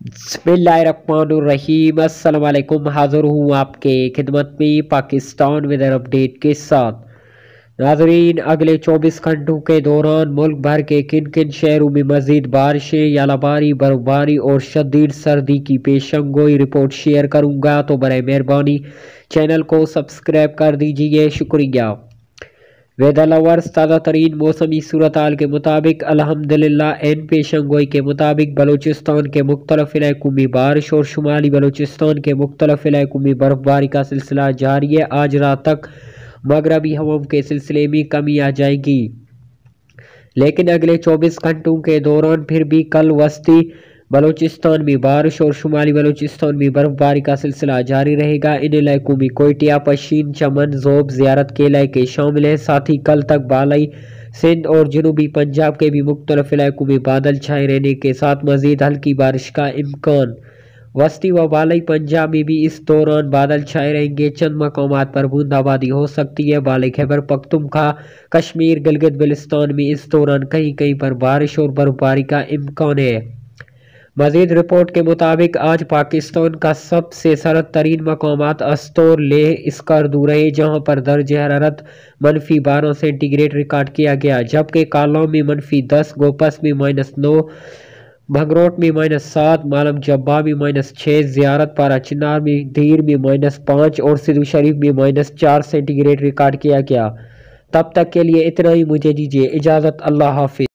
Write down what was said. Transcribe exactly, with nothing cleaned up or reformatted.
बिस्मिल्लाहिर्रहमानिर्रहीम। अस्सलाम वालेकुम। हाजिर हूँ आपके खिदमत में पाकिस्तान वेदर अपडेट के साथ। नाजरीन, अगले चौबीस घंटों के दौरान मुल्क भर के किन किन शहरों में मजीद बारिशें, यालाबारी, बर्फबारी और शदीद सर्दी की पेशंगोई रिपोर्ट शेयर करूँगा, तो बड़े मेहरबानी चैनल को सब्सक्राइब कर दीजिए, शुक्रिया। वेदर लवर्स, ताज़ा तरीन मौसमी सूरत हाल के मुताबिक अल्हम्दुलिल्लाह एन पेशंगोई के मुताबिक बलूचिस्तान के मुख्तलिफ इलाकों में बारिश और शुमाली बलूचिस्तान के मुख्तलिफ इलाकों में बर्फबारी का सिलसिला जारी है। आज रात तक मगरबी हवाओं के सिलसिले में कमी आ जाएगी, लेकिन अगले चौबीस घंटों के दौरान फिर भी कल वस्ती बलूचिस्तान में बारिश और शुमाली बलूचिस्तान में बर्फबारी का सिलसिला जारी रहेगा। इन इलाकों में कोयटिया, पशीन, चमन, जोब, ज़ियारत के इलाके शामिल हैं। साथ ही कल तक बालाई सिंध और जनूबी पंजाब के भी मुख्तलिफ इलाकों में बादल छाए रहने के साथ मजीद हल्की बारिश का इम्कान। वस्ती व बालाई पंजाब में भी इस दौरान बादल छाए रहेंगे। चंद मकामात पर बूंदाबांदी हो सकती है। बालाई खैबर पख्तूनख्वा, कश्मीर, गिलगित बिल्तिस्तान में इस दौरान कहीं कहीं पर बारिश और बर्फबारी का इम्कान है। मजीद रिपोर्ट के मुताबिक आज पाकिस्तान का सबसे सर्द तरीन मकामात अस्तोर, लेह, स्कर्दू रहे, जहाँ पर दर्ज हरारत मनफी बारह सेंटीग्रेड रिकॉर्ड किया गया, जबकि कालाम में मनफी दस, गोपस में माइनस नौ, भंगरोट में माइनस सात, मालम जब्बा में माइनस छः, ज़ियारत, पारा चिनार में, धीर में माइनस पाँच और सिद्धू शरीफ में माइनस चार सेंटीग्रेड रिकॉर्ड किया गया। तब तक के लिए इतना ही, मुझे दीजिए इजाज़त। अल्लाह हाफिज़।